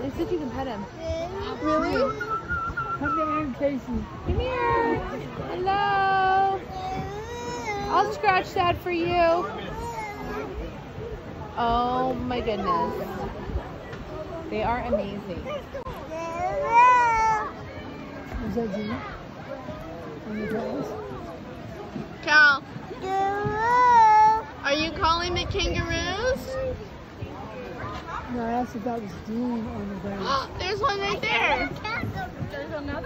Let's see if you can pet him. Really? Come to Aunt Casey. Come here. Hello. I'll scratch that for you. Oh my goodness. They are amazing. Is that Gina? On the grass? Cal, are you calling the kangaroos? No, I asked if that was Dean on the grass. There's one right there. There's another